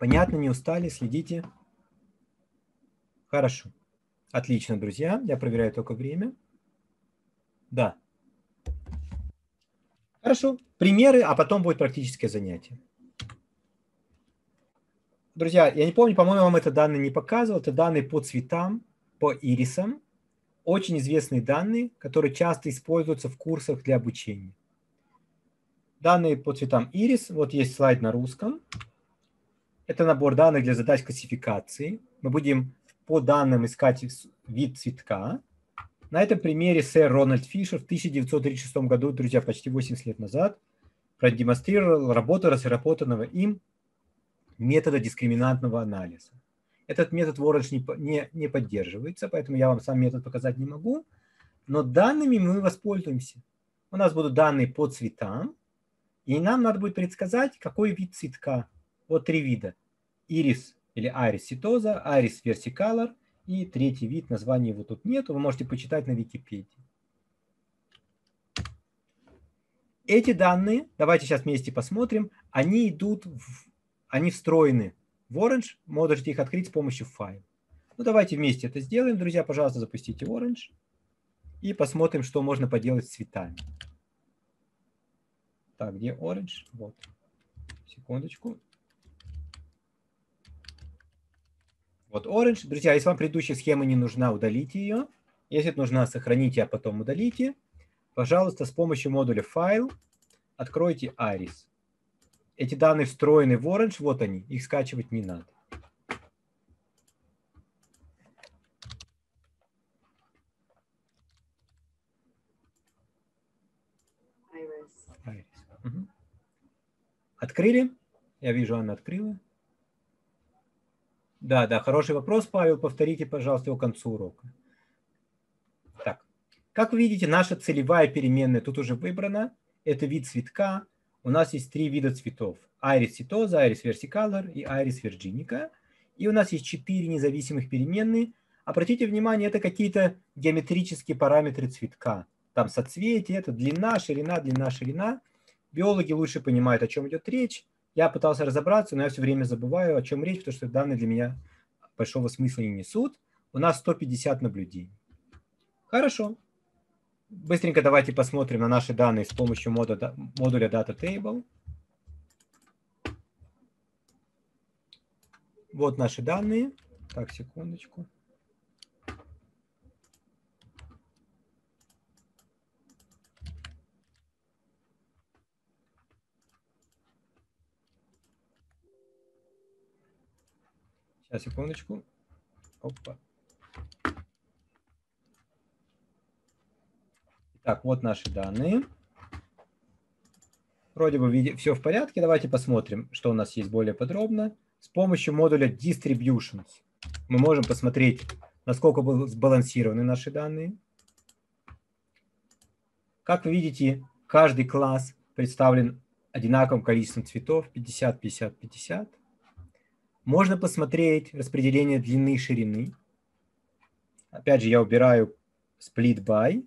Понятно, не устали, следите. Хорошо. Отлично, друзья. Я проверяю только время. Да. Хорошо. Примеры, а потом будет практическое занятие. Друзья, я не помню, по-моему, вам это данные не показывал. Это данные по цветам, по ирисам. Очень известные данные, которые часто используются в курсах для обучения. Данные по цветам ирис. Вот есть слайд на русском. Это набор данных для задач классификации. Мы будем по данным искать вид цветка. На этом примере сэр Рональд Фишер в 1936 году, друзья, почти 80 лет назад, продемонстрировал работу разработанного им метода дискриминантного анализа. Этот метод в Orange не поддерживается, поэтому я вам сам метод показать не могу, но данными мы воспользуемся. У нас будут данные по цветам, и нам надо будет предсказать, какой вид цветка. Вот три вида. Ирис или Iris ситоза, Iris versicolor и третий вид, названия его тут нету, вы можете почитать на Википедии. Эти данные, давайте сейчас вместе посмотрим, они встроены в Orange, можете их открыть с помощью файла. Ну, давайте вместе это сделаем, друзья, пожалуйста, запустите Orange и посмотрим, что можно поделать с цветами. Так, где Orange? Вот. Секундочку. Вот Orange. Друзья, если вам предыдущая схема не нужна, удалите ее. Если нужна, сохраните, а потом удалите. Пожалуйста, с помощью модуля «Файл» откройте Iris. Эти данные встроены в Orange, вот они, их скачивать не надо. Iris. Угу. Открыли? Я вижу, Анна открыла. Да, хороший вопрос, Павел. Повторите, пожалуйста, его к концу урока. Так, как вы видите, наша целевая переменная тут уже выбрана. Это вид цветка. У нас есть три вида цветов. Iris ситоза, Iris versicolor и Iris virginica. И у нас есть 4 независимых переменные. Обратите внимание, это какие-то геометрические параметры цветка. Там соцветие, это длина, ширина. Биологи лучше понимают, о чем идет речь. Я пытался разобраться, но я все время забываю, о чем речь, потому что данные для меня большого смысла не несут. У нас 150 наблюдений. Хорошо. Быстренько давайте посмотрим на наши данные с помощью модуля DataTable. Вот наши данные. Так, секундочку. Сейчас, секундочку. Опа. Так, вот наши данные. Вроде бы все в порядке. Давайте посмотрим, что у нас есть более подробно. С помощью модуля Distributions мы можем посмотреть, насколько сбалансированы наши данные. Как вы видите, каждый класс представлен одинаковым количеством цветов, 50, 50, 50. Можно посмотреть распределение длины и ширины. Опять же, я убираю split by.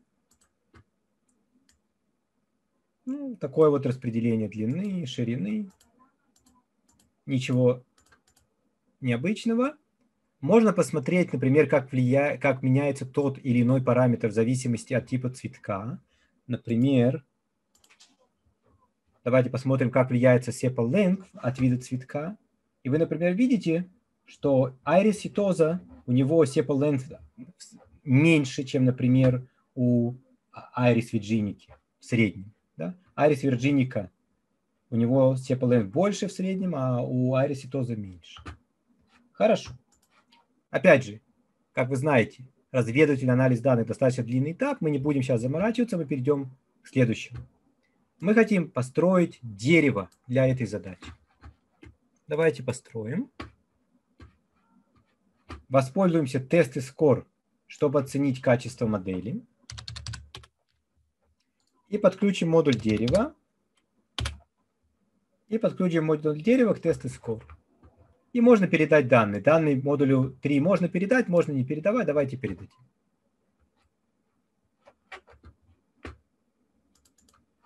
Ну, такое вот распределение длины и ширины. Ничего необычного. Можно посмотреть, например, как меняется тот или иной параметр в зависимости от типа цветка. Например, давайте посмотрим, как влияется sepal length от вида цветка. И вы, например, видите, что Iris ситоза, у него sepal length меньше, чем, например, у Iris virginica в среднем. Да? Iris virginica, у него sepal length больше в среднем, а у Iris ситоза меньше. Хорошо. Опять же, как вы знаете, разведывательный анализ данных достаточно длинный этап. Мы не будем сейчас заморачиваться, мы перейдем к следующему. Мы хотим построить дерево для этой задачи. Давайте построим. Воспользуемся тест и score, чтобы оценить качество модели. И подключим модуль дерева. И подключим модуль дерева к тест и score. И можно передать данные. Данные модулю 3 можно передать, можно не передавать. Давайте передадим.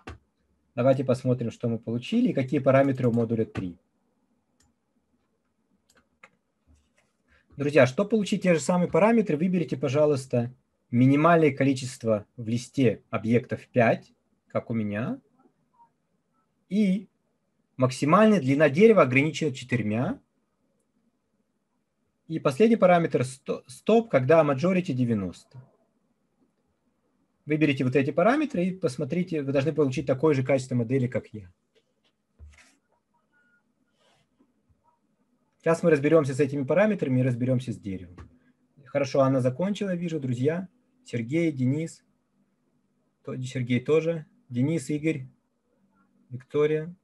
Давайте посмотрим, что мы получили и какие параметры у модуля 3. Друзья, чтобы получить те же самые параметры, выберите, пожалуйста, минимальное количество в листе объектов 5, как у меня, и максимальная длина дерева ограничена 4. И последний параметр стоп, когда majority 90. Выберите вот эти параметры и посмотрите, вы должны получить такое же качество модели, как я. Сейчас мы разберемся с этими параметрами и разберемся с деревом. Хорошо, Анна закончила, вижу, друзья. Сергей, Денис. Сергей тоже. Денис, Игорь, Виктория.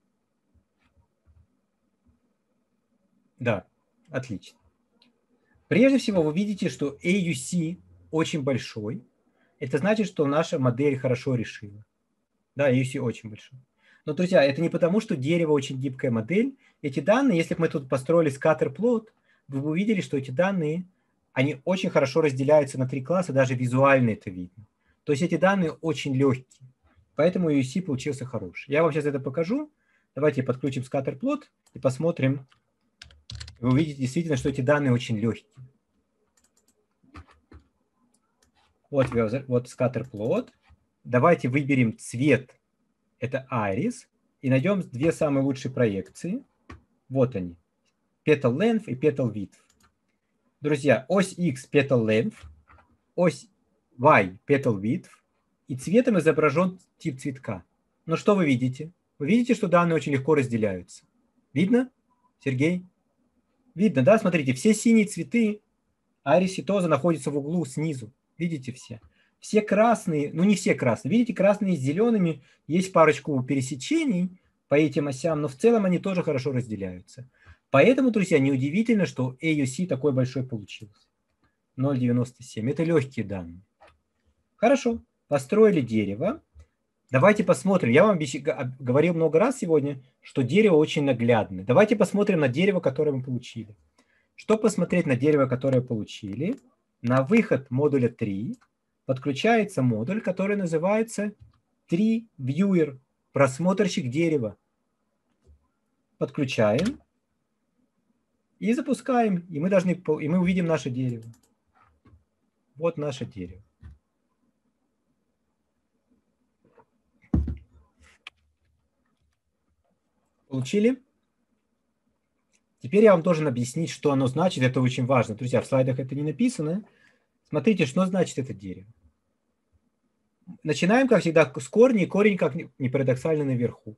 Да, отлично. Прежде всего, вы видите, что AUC очень большой. Это значит, что наша модель хорошо решила. Да, AUC очень большой. Но, друзья, это не потому, что дерево очень гибкая модель. Эти данные, если бы мы тут построили скаттерплот, вы бы увидели, что эти данные, они очень хорошо разделяются на 3 класса, даже визуально это видно. То есть эти данные очень легкие. Поэтому AUC получился хороший. Я вам сейчас это покажу. Давайте подключим скаттерплот и посмотрим. Вы увидите действительно, что эти данные очень легкие. Вот скаттерплот. Давайте выберем цвет. Это Iris. И найдем 2 самые лучшие проекции. Вот они. Petal Length и Petal Width. Друзья, ось X Petal Length, ось Y Petal Width. И цветом изображен тип цветка. Но что вы видите? Вы видите, что данные очень легко разделяются. Видно, Сергей? Видно, да? Смотрите, все синие цветы Iris и Toza находятся в углу снизу. Видите все? Все красные, ну не все красные, видите, красные с зелеными, есть парочку пересечений по этим осям, но в целом они тоже хорошо разделяются. Поэтому, друзья, неудивительно, что AUC такой большой получился. 0,97. Это легкие данные. Хорошо, построили дерево. Давайте посмотрим. Я вам говорил много раз сегодня, что дерево очень наглядное. Давайте посмотрим на дерево, которое мы получили. Чтобы посмотреть на дерево, которое получили, на выход модуля 3 подключается модуль, который называется Tree Viewer, просмотрщик дерева. Подключаем и запускаем, и мы увидим наше дерево. Вот наше дерево. Получили? Теперь я вам должен объяснить, что оно значит. Это очень важно. Друзья, в слайдах это не написано. Смотрите, что значит это дерево. Начинаем, как всегда, с корня, и корень, как ни парадоксально, наверху.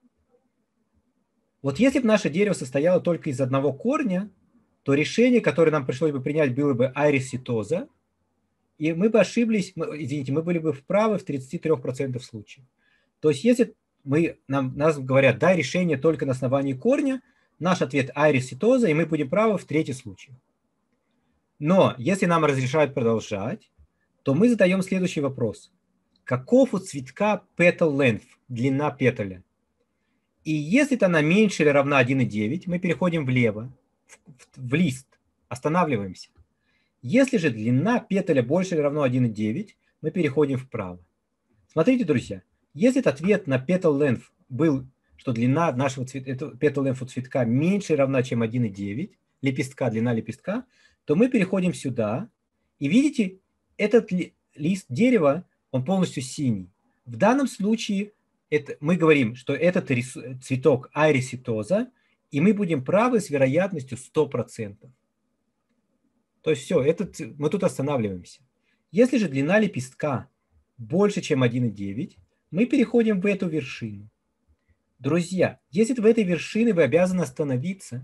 Вот если бы наше дерево состояло только из одного корня, то решение, которое нам пришлось бы принять, было бы Iris и Toza, и мы бы ошиблись, извините, мы были бы вправы в 33% случаев. То есть если нас говорят, дай решение только на основании корня, наш ответ Iris и Toza, и мы будем правы в 3 случае. Но если нам разрешают продолжать, то мы задаем следующий вопрос. Каков у цветка petal length, длина петаля? И если она меньше или равна 1,9, мы переходим влево, в лист, останавливаемся. Если же длина петаля больше или равна 1,9, мы переходим вправо. Смотрите, друзья, если этот ответ на petal length был, что длина нашего petal length у цветка меньше или равна, чем 1,9, длина лепестка, то мы переходим сюда, и видите, этот лист дерева, он полностью синий. В данном случае мы говорим, что этот цветок Iris и Toza, и мы будем правы с вероятностью 100%. То есть все, мы тут останавливаемся. Если же длина лепестка больше, чем 1,9, мы переходим в эту вершину. Друзья, если в этой вершине вы обязаны остановиться,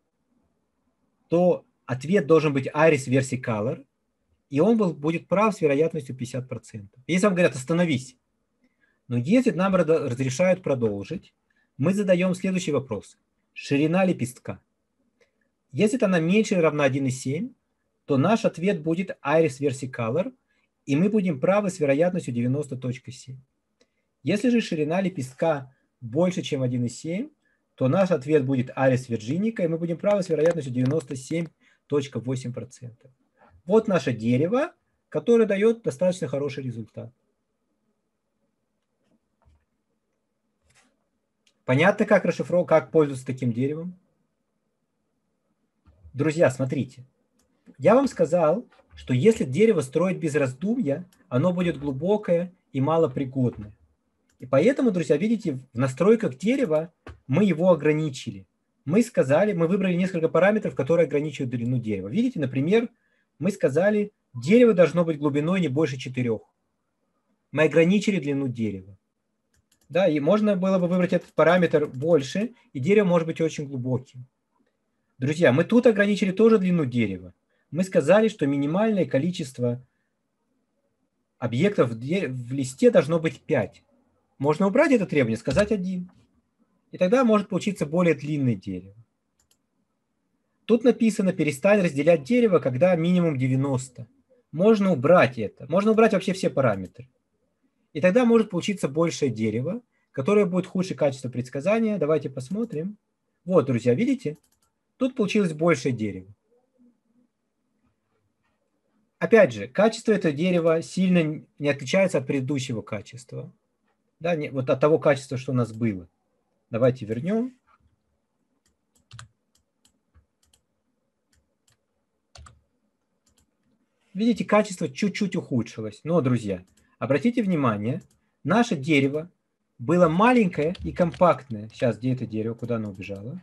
то ответ должен быть Iris Versicolor, и он будет прав с вероятностью 50%. Если вам говорят «остановись», но если нам разрешают продолжить, мы задаем следующий вопрос. Ширина лепестка. Если она меньше или равна 1,7, то наш ответ будет Iris Versicolor, и мы будем правы с вероятностью 90.7. Если же ширина лепестка больше, чем 1,7, то наш ответ будет Iris Virginica, и мы будем правы с вероятностью 97.8%. Вот наше дерево, которое дает достаточно хороший результат. Понятно, как расшифровать, как пользоваться таким деревом? Друзья, смотрите. Я вам сказал, что если дерево строить без раздумья, оно будет глубокое и малопригодное. И поэтому, друзья, видите, в настройках дерева мы его ограничили. Мы сказали, мы выбрали несколько параметров, которые ограничивают длину дерева. Видите, например, мы сказали, дерево должно быть глубиной не больше 4. Мы ограничили длину дерева. Да, и можно было бы выбрать этот параметр больше, и дерево может быть очень глубоким. Друзья, мы тут ограничили тоже длину дерева. Мы сказали, что минимальное количество объектов в листе должно быть 5. Можно убрать это требование, сказать 1. И тогда может получиться более длинное дерево. Тут написано, перестань разделять дерево, когда минимум 90. Можно убрать это. Можно убрать вообще все параметры. И тогда может получиться большее дерево, которое будет худшее качество предсказания. Давайте посмотрим. Вот, друзья, видите? Тут получилось большее дерево. Опять же, качество этого дерева сильно не отличается от предыдущего качества. Да, вот от того качества, что у нас было. Давайте вернем. Видите, качество чуть-чуть ухудшилось. Но, друзья, обратите внимание, наше дерево было маленькое и компактное. Сейчас, где это дерево? Куда оно убежало?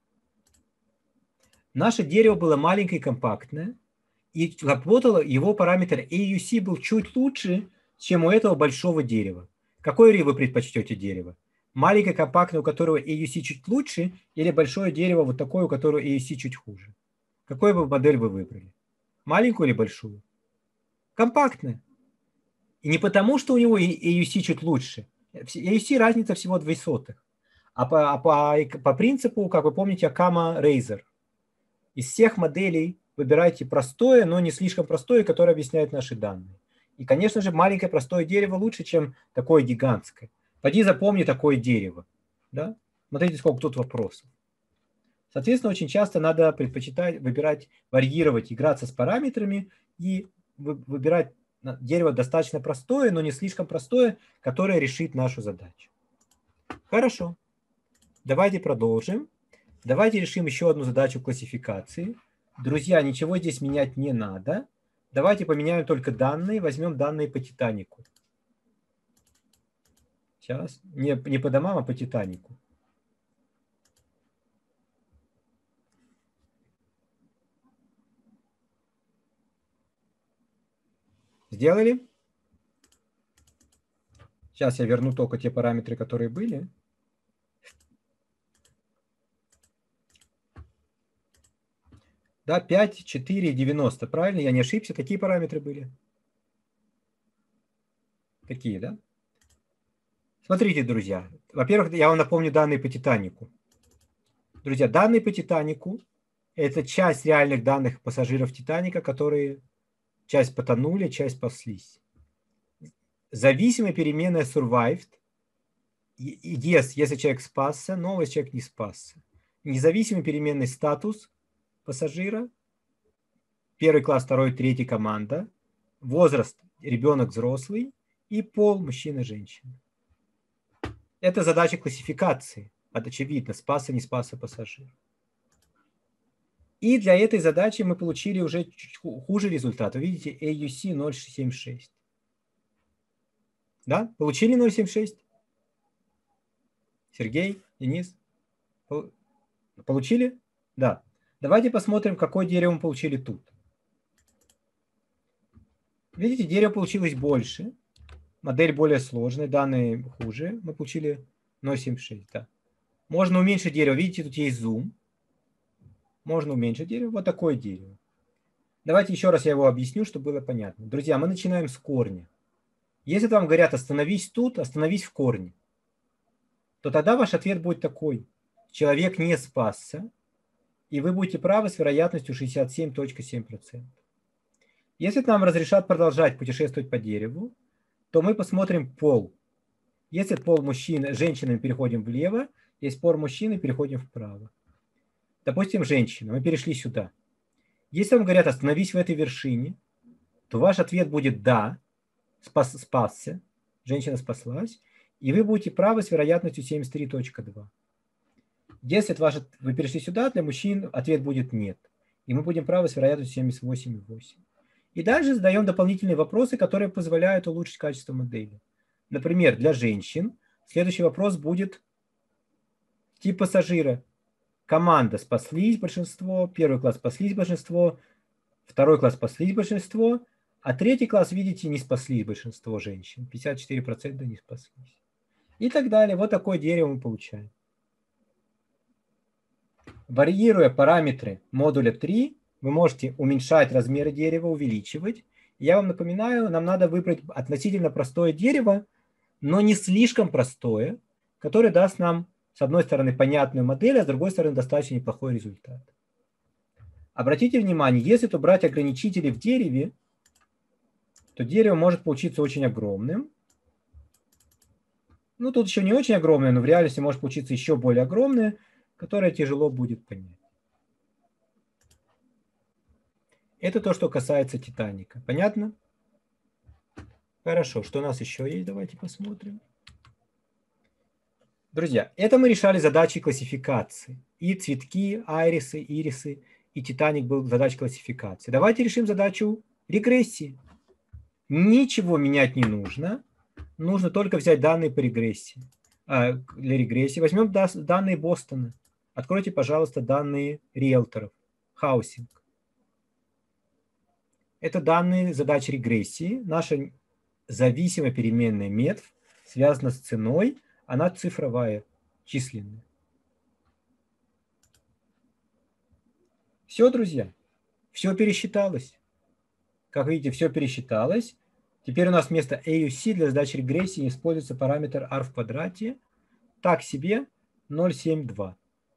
Наше дерево было маленькое и компактное. И работало, его параметр AUC был чуть лучше, чем у этого большого дерева. Какое вы предпочтете дерево? Маленькое, компактное, у которого AUC чуть лучше, или большое дерево, вот такое, у которого AUC чуть хуже? Какую бы модель вы выбрали? Маленькую или большую? Компактная. И не потому, что у него AUC чуть лучше. AUC разница всего 0,02. А по принципу, как вы помните, Akama-Razor. Из всех моделей выбирайте простое, но не слишком простое, которое объясняет наши данные. И, конечно же, маленькое простое дерево лучше, чем такое гигантское. Пойди запомни такое дерево. Да? Смотрите, сколько тут вопросов. Соответственно, очень часто надо предпочитать, выбирать, варьировать, играться с параметрами и выбирать дерево достаточно простое, но не слишком простое, которое решит нашу задачу. Хорошо. Давайте продолжим. Давайте решим еще одну задачу классификации. Друзья, ничего здесь менять не надо. Давайте поменяем только данные. Возьмем данные по Титанику. Сейчас. Не по домам, а по Титанику. Сделали? Сейчас я верну только те параметры, которые были. Да, 5, 4, 90. Правильно? Я не ошибся. Какие параметры были? Какие, да? Смотрите, друзья. Во-первых, я вам напомню данные по Титанику. Друзья, данные по Титанику – это часть реальных данных пассажиров Титаника, которые часть потонули, часть спаслись. Зависимая переменная survived. Yes, если человек спасся, no, если человек не спасся. Независимый переменный статус пассажира. Первый класс, второй, третий команда. Возраст ребенок, взрослый. И пол мужчина, женщина. Это задача классификации. Это очевидно, спасся, не спасся пассажир. И для этой задачи мы получили уже чуть хуже результат. Вы видите, AUC 0,76. Да? Получили 0,76? Сергей, Денис? Получили? Да. Давайте посмотрим, какое дерево мы получили тут. Видите, дерево получилось больше. Модель более сложная, данные хуже. Мы получили 0,76. Да. Можно уменьшить дерево. Видите, тут есть зум. Можно уменьшить дерево. Вот такое дерево. Давайте еще раз я его объясню, чтобы было понятно. Друзья, мы начинаем с корня. Если вам говорят остановись тут, остановись в корне, то тогда ваш ответ будет такой. Человек не спасся, и вы будете правы с вероятностью 67,7%. Если нам разрешат продолжать путешествовать по дереву, то мы посмотрим пол. Если пол мужчины, женщины, мы переходим влево, если пол мужчины, переходим вправо. Допустим, женщина, мы перешли сюда. Если вам говорят остановись в этой вершине, то ваш ответ будет да, спасся, женщина спаслась, и вы будете правы с вероятностью 73,2. Если вы перешли сюда, для мужчин ответ будет нет. И мы будем правы с вероятностью 78,8. И дальше задаем дополнительные вопросы, которые позволяют улучшить качество модели. Например, для женщин следующий вопрос будет тип пассажира. Команда спаслись большинство, первый класс спаслись большинство, второй класс спаслись большинство, а третий класс, видите, не спаслись большинство женщин. 54% не спаслись. И так далее. Вот такое дерево мы получаем. Варьируя параметры модуля 3, вы можете уменьшать размеры дерева, увеличивать. Я вам напоминаю, нам надо выбрать относительно простое дерево, но не слишком простое, которое даст нам, с одной стороны, понятную модель, а с другой стороны, достаточно неплохой результат. Обратите внимание, если то брать ограничители в дереве, то дерево может получиться очень огромным. Ну, тут еще не очень огромное, но в реальности может получиться еще более огромное, которое тяжело будет понять. Это то, что касается Титаника. Понятно? Хорошо. Что у нас еще есть? Давайте посмотрим. Друзья, это мы решали задачи классификации. И цветки, айрисы, ирисы, и Титаник был задачей классификации. Давайте решим задачу регрессии. Ничего менять не нужно. Нужно только взять данные по регрессии. Для регрессии. Возьмем данные Бостона. Откройте, пожалуйста, данные риэлторов. Хаусинг. Это данные задач регрессии. Наша зависимая переменная метр связана с ценой. Она цифровая, численная. Все, друзья. Все пересчиталось. Как видите, все пересчиталось. Теперь у нас вместо AUC для задачи регрессии используется параметр R в квадрате. Так себе 0,72.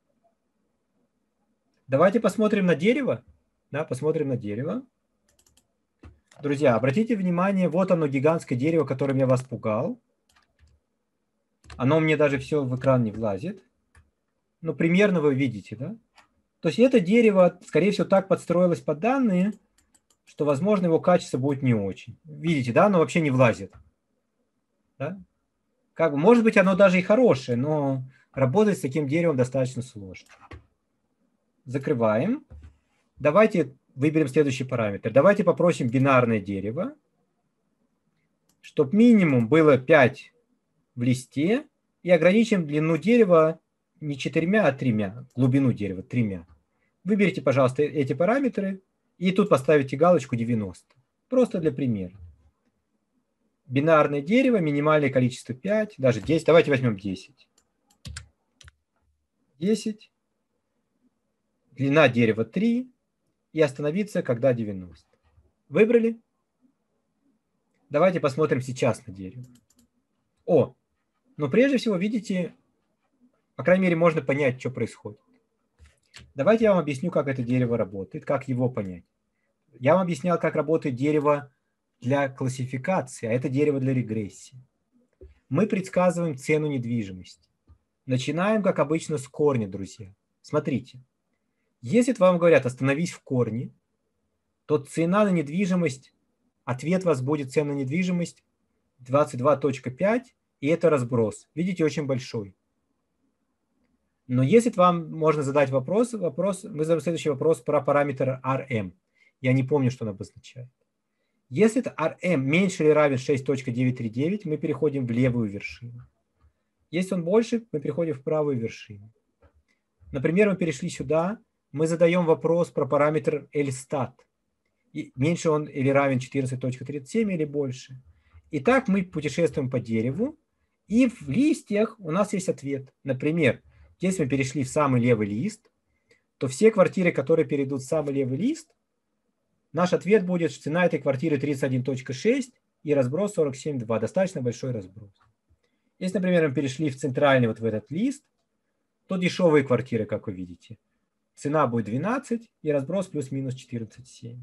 Давайте посмотрим на дерево. Да, посмотрим на дерево. Друзья, обратите внимание, вот оно, гигантское дерево, которым я вас пугал. Оно мне даже все в экран не влазит. Но примерно вы видите, да? То есть это дерево, скорее всего, так подстроилось под данные, что, возможно, его качество будет не очень. Видите, да, оно вообще не влазит. Да? Как бы, может быть, оно даже и хорошее, но работать с таким деревом достаточно сложно. Закрываем. Давайте выберем следующий параметр. Давайте попросим бинарное дерево, чтобы минимум было 5 в листе, и ограничим длину дерева не 4, а 3, глубину дерева 3. Выберите, пожалуйста, эти параметры, и тут поставите галочку 90. Просто для примера. Бинарное дерево, минимальное количество 5, даже 10. Давайте возьмем 10. 10. Длина дерева 3. И остановиться, когда 90. Выбрали? Давайте посмотрим сейчас на дерево. Но прежде всего, видите, по крайней мере, можно понять, что происходит. Давайте я вам объясню, как это дерево работает, как его понять. Я вам объяснял, как работает дерево для классификации, а это дерево для регрессии. Мы предсказываем цену недвижимости. Начинаем, как обычно, с корня, друзья. Смотрите. Если вам говорят «остановись в корне», то цена на недвижимость, ответ у вас будет цена на недвижимость 22.5, и это разброс. Видите, очень большой. Но если вам можно задать вопрос, мы задаем следующий вопрос про параметр RM. Я не помню, что он обозначает. Если это RM меньше или равен 6.939, мы переходим в левую вершину. Если он больше, мы переходим в правую вершину. Например, мы перешли сюда, мы задаем вопрос про параметр LSTAT. И меньше он или равен 14.37 или больше. Итак, мы путешествуем по дереву, и в листьях у нас есть ответ. Например, если мы перешли в самый левый лист, то все квартиры, которые перейдут в самый левый лист, наш ответ будет, что цена этой квартиры 31.6 и разброс 47.2. Достаточно большой разброс. Если, например, мы перешли в центральный вот в этот лист, то дешевые квартиры, как вы видите. Цена будет 12 и разброс плюс-минус 14.7.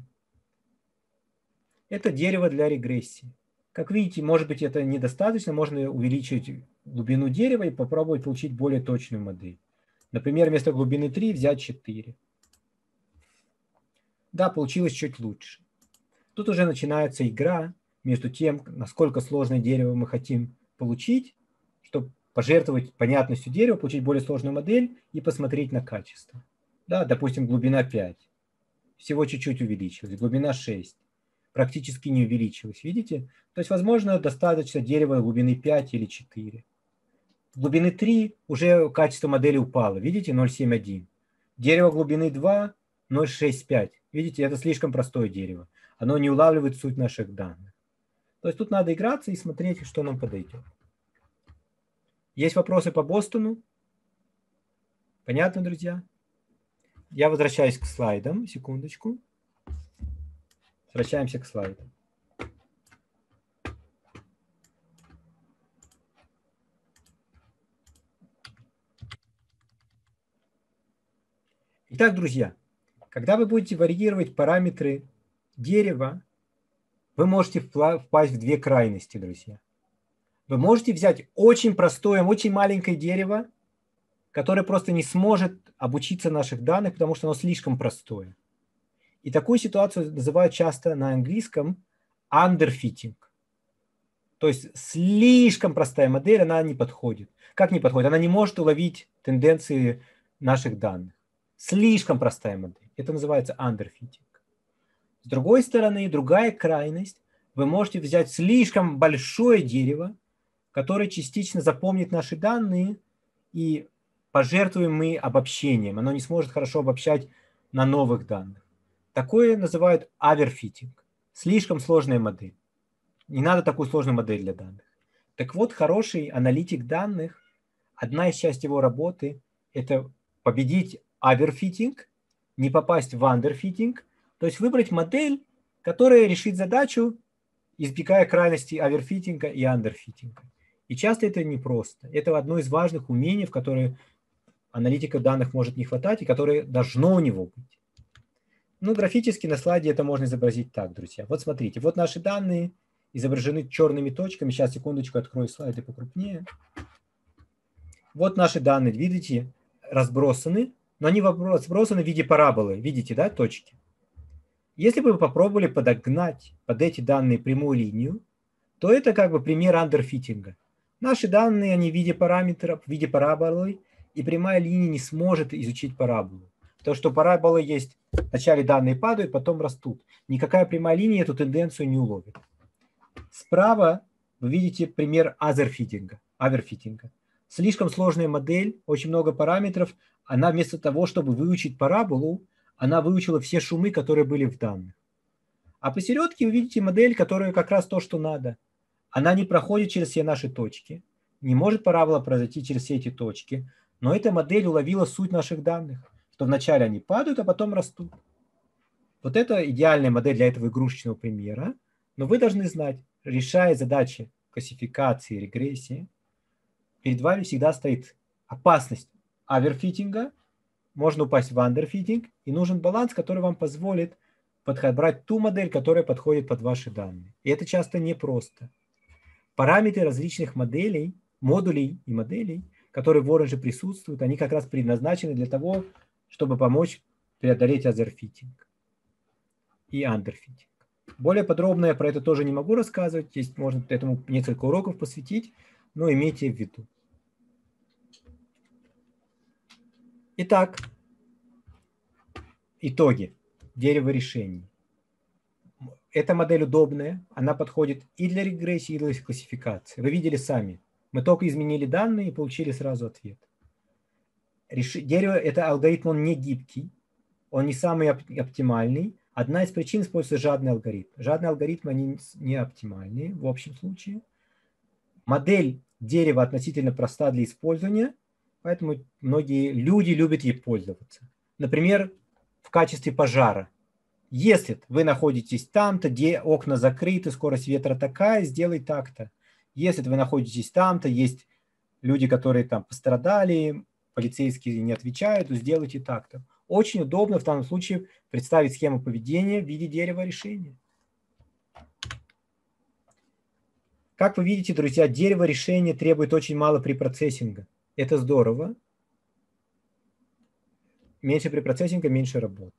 Это дерево для регрессии. Как видите, может быть, это недостаточно. Можно увеличить глубину дерева и попробовать получить более точную модель. Например, вместо глубины 3 взять 4. Да, получилось чуть лучше. Тут уже начинается игра между тем, насколько сложное дерево мы хотим получить, чтобы пожертвовать понятностью дерева, получить более сложную модель и посмотреть на качество. Да, допустим, глубина 5. всего чуть-чуть увеличилась, глубина 6 практически не увеличилась, видите? То есть, возможно, достаточно дерева глубины 5 или 4. Глубины 3 уже качество модели упало, видите, 0,71. Дерево глубины 2, 0,65. Видите, это слишком простое дерево. Оно не улавливает суть наших данных. То есть тут надо играться и смотреть, что нам подойдет. Есть вопросы по Бостону? Понятно, друзья? Я возвращаюсь к слайдам. Секундочку. Возвращаемся к слайдам. Итак, друзья, когда вы будете варьировать параметры дерева, вы можете впасть в две крайности, друзья. Вы можете взять очень простое, очень маленькое дерево, которое просто не сможет обучиться наших данных, потому что оно слишком простое. И такую ситуацию называют часто на английском underfitting. То есть слишком простая модель, она не подходит. Как не подходит? Она не может уловить тенденции наших данных. Слишком простая модель. Это называется underfitting. С другой стороны, другая крайность. Вы можете взять слишком большое дерево, которое частично запомнит наши данные, и пожертвуем мы обобщением. Оно не сможет хорошо обобщать на новых данных. Такое называют overfitting. Слишком сложная модель. Не надо такую сложную модель для данных. Так вот, хороший аналитик данных, одна из частей его работы – это победить overfitting, не попасть в underfitting, то есть выбрать модель, которая решит задачу, избегая крайностей оверфитинга и андерфитинга. И часто это непросто. Это одно из важных умений, в которые аналитика данных может не хватать и которое должно у него быть. Ну, графически на слайде это можно изобразить так, друзья. Вот смотрите, вот наши данные изображены черными точками. Сейчас, секундочку, открою слайды попрупнее. Вот наши данные, видите, разбросаны, но они разбросаны в виде параболы. Видите, да, точки? Если бы вы попробовали подогнать под эти данные прямую линию, то это как бы пример андерфитинга. Наши данные, они в виде параметров, в виде параболы, и прямая линия не сможет изучить параболу. То, что параболы есть, вначале данные падают, потом растут. Никакая прямая линия эту тенденцию не уловит. Справа вы видите пример оверфитинга. Слишком сложная модель, очень много параметров. Она вместо того, чтобы выучить параболу, она выучила все шумы, которые были в данных. А посередке вы видите модель, которая как раз то, что надо. Она не проходит через все наши точки. Не может парабола произойти через все эти точки. Но эта модель уловила суть наших данных, что вначале они падают, а потом растут. Вот это идеальная модель для этого игрушечного примера. Но вы должны знать, решая задачи классификации, регрессии, перед вами всегда стоит опасность оверфитинга, можно упасть в андерфитинг, и нужен баланс, который вам позволит подобрать ту модель, которая подходит под ваши данные. И это часто непросто. Параметры различных моделей, модулей и моделей, которые в Orange присутствуют, они как раз предназначены для того, чтобы помочь преодолеть оверфитинг и андерфитинг. Более подробно я про это тоже не могу рассказывать, здесь можно этому несколько уроков посвятить, но имейте в виду. Итак, итоги. Дерево решений. Эта модель удобная, она подходит и для регрессии, и для классификации. Вы видели сами. Мы только изменили данные и получили сразу ответ. Дерево – это алгоритм, он не гибкий, он не самый оптимальный. Одна из причин используется жадный алгоритм. Жадные алгоритмы, они не оптимальные в общем случае. Модель дерева относительно проста для использования, поэтому многие люди любят ей пользоваться. Например, в качестве пожара. Если вы находитесь там-то, где окна закрыты, скорость ветра такая, сделай так-то. Если вы находитесь там-то, есть люди, которые там пострадали, полицейские не отвечают, то сделайте так-то. Очень удобно в данном случае представить схему поведения в виде дерева решения. Как вы видите, друзья, дерево решения требует очень мало препроцессинга. Это здорово. Меньше препроцессинга, меньше работы.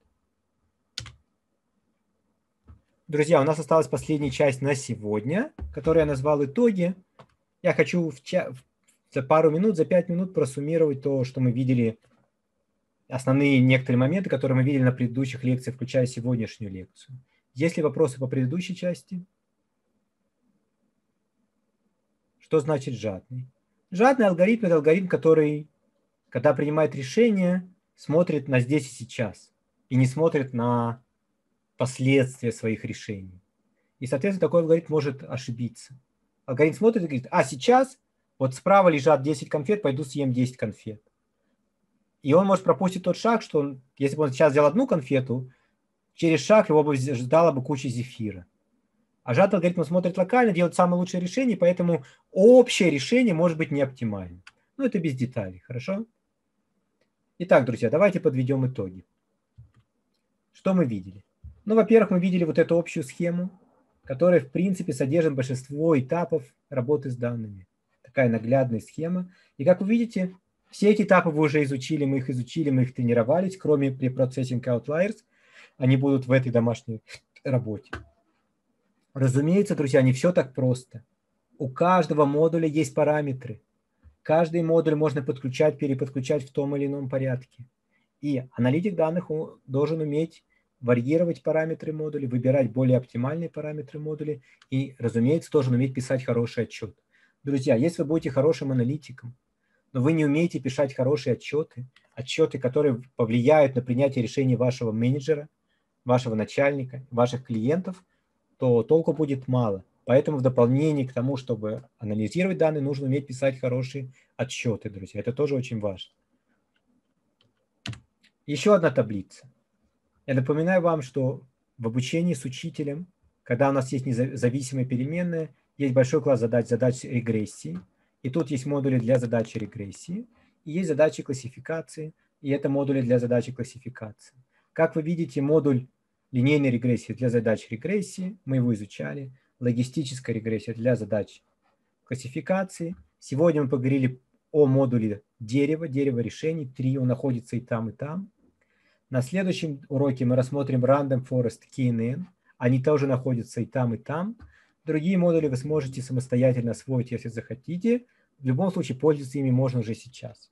Друзья, у нас осталась последняя часть на сегодня, которую я назвал итоги. Я хочу за пару минут, за 5 минут просуммировать то, что мы видели основные некоторые моменты, которые мы видели на предыдущих лекциях, включая сегодняшнюю лекцию. Есть ли вопросы по предыдущей части? Что значит жадный? Жадный алгоритм – это алгоритм, который, когда принимает решение, смотрит на здесь и сейчас и не смотрит на последствия своих решений. И, соответственно, такой алгоритм может ошибиться. Алгоритм смотрит и говорит, а сейчас вот справа лежат 10 конфет, пойду съем 10 конфет. И он может пропустить тот шаг, что он, если бы он сейчас взял одну конфету, через шаг его бы ждала бы куча зефира. А жадный алгоритм смотрит локально, делает самое лучшее решение, поэтому общее решение может быть не оптимальным. Ну, это без деталей, хорошо? Итак, друзья, давайте подведем итоги. Что мы видели? Ну, во-первых, мы видели вот эту общую схему, которая, в принципе, содержит большинство этапов работы с данными. Такая наглядная схема. И, как вы видите, все эти этапы вы уже изучили, мы их тренировались, кроме Preprocessing Outliers. Они будут в этой домашней работе. Разумеется, друзья, не все так просто. У каждого модуля есть параметры. Каждый модуль можно подключать, переподключать в том или ином порядке. И аналитик данных должен уметь варьировать параметры модулей, выбирать более оптимальные параметры модулей и, разумеется, должен уметь писать хороший отчет. Друзья, если вы будете хорошим аналитиком, но вы не умеете писать хорошие отчеты, которые повлияют на принятие решений вашего менеджера, вашего начальника, ваших клиентов, то толку будет мало. Поэтому в дополнение к тому, чтобы анализировать данные, нужно уметь писать хорошие отчеты, друзья. Это тоже очень важно. Еще одна таблица. Я напоминаю вам, что в обучении с учителем, когда у нас есть независимые переменные, есть большой класс задач регрессии. И тут есть модули для задачи регрессии. И есть задачи классификации. И это модули для задачи классификации. Как вы видите, модуль линейной регрессии для задач регрессии, мы его изучали. Логистическая регрессия для задач классификации. Сегодня мы поговорили о модуле дерева решений. 3, он находится и там, и там. На следующем уроке мы рассмотрим Random Forest KNN. Они тоже находятся и там, и там. Другие модули вы сможете самостоятельно освоить, если захотите. В любом случае, пользоваться ими можно уже сейчас.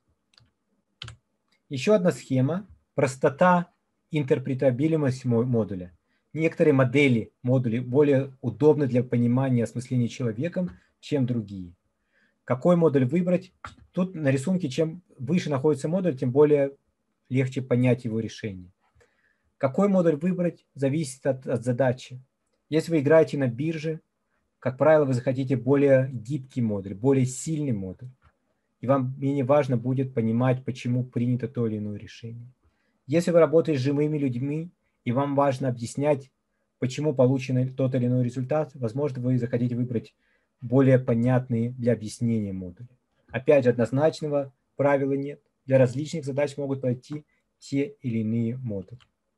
Еще одна схема. Простота, интерпретабельность модуля. Некоторые модули более удобны для понимания и осмысления человеком, чем другие. Какой модуль выбрать? Тут на рисунке, чем выше находится модуль, тем более легче понять его решение. Какой модуль выбрать, зависит от задачи. Если вы играете на бирже, как правило, вы захотите более гибкий модуль, более сильный модуль. И вам менее важно будет понимать, почему принято то или иное решение. Если вы работаете с живыми людьми, и вам важно объяснять, почему получен тот или иной результат, возможно, вы захотите выбрать более понятные для объяснения модули. Опять же, однозначного правила нет. Для различных задач могут подойти те или иные модули.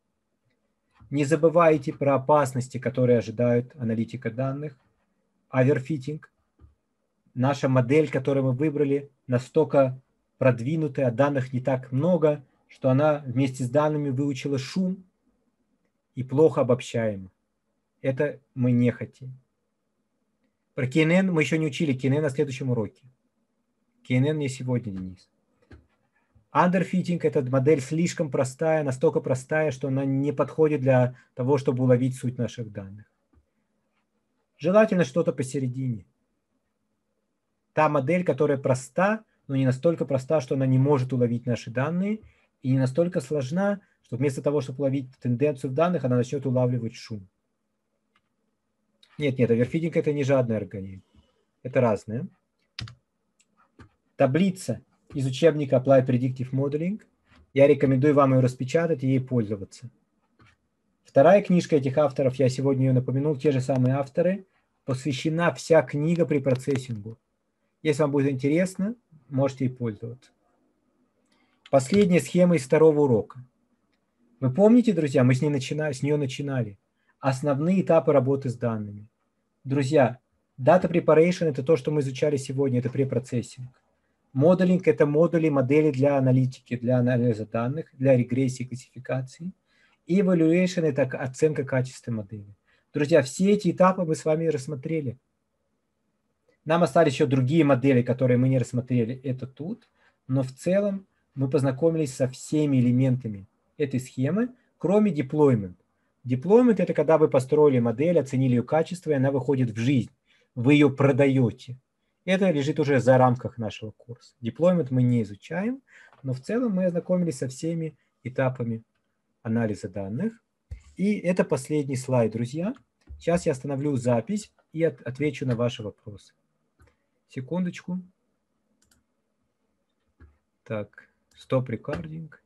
Не забывайте про опасности, которые ожидают аналитика данных. Оверфитинг. Наша модель, которую мы выбрали, настолько продвинутая, данных не так много, что она вместе с данными выучила шум и плохо обобщаема. Это мы не хотим. Про KNN мы еще не учили. KNN на следующем уроке. KNN не сегодня, Денис. Underfitting – это модель слишком простая, настолько простая, что она не подходит для того, чтобы уловить суть наших данных. Желательно что-то посередине. Та модель, которая проста, но не настолько проста, что она не может уловить наши данные, и не настолько сложна, что вместо того, чтобы уловить тенденцию в данных, она начнет улавливать шум. Нет, оверфитинг – это не жадный организм. Это разное. Таблица из учебника Apply Predictive Modeling. Я рекомендую вам ее распечатать и ей пользоваться. Вторая книжка этих авторов, я сегодня ее напомянул, те же самые авторы, посвящена вся книга препроцессингу. Если вам будет интересно, можете ей пользоваться. Последняя схема из второго урока. Вы помните, друзья, мы с нее начинали. Основные этапы работы с данными. Друзья, Data Preparation – это то, что мы изучали сегодня, это препроцессинг. Моделинг – это модели для аналитики, для анализа данных, для регрессии и классификации. И Evaluation – это оценка качества модели. Друзья, все эти этапы мы с вами рассмотрели. Нам остались еще другие модели, которые мы не рассмотрели. Это тут. Но в целом мы познакомились со всеми элементами этой схемы, кроме deployment. Deployment – это когда вы построили модель, оценили ее качество, и она выходит в жизнь. Вы ее продаете. Это лежит уже за рамках нашего курса. Deployment мы не изучаем, но в целом мы ознакомились со всеми этапами анализа данных. И это последний слайд, друзья. Сейчас я остановлю запись и отвечу на ваши вопросы. Секундочку. Так, стоп рекординг.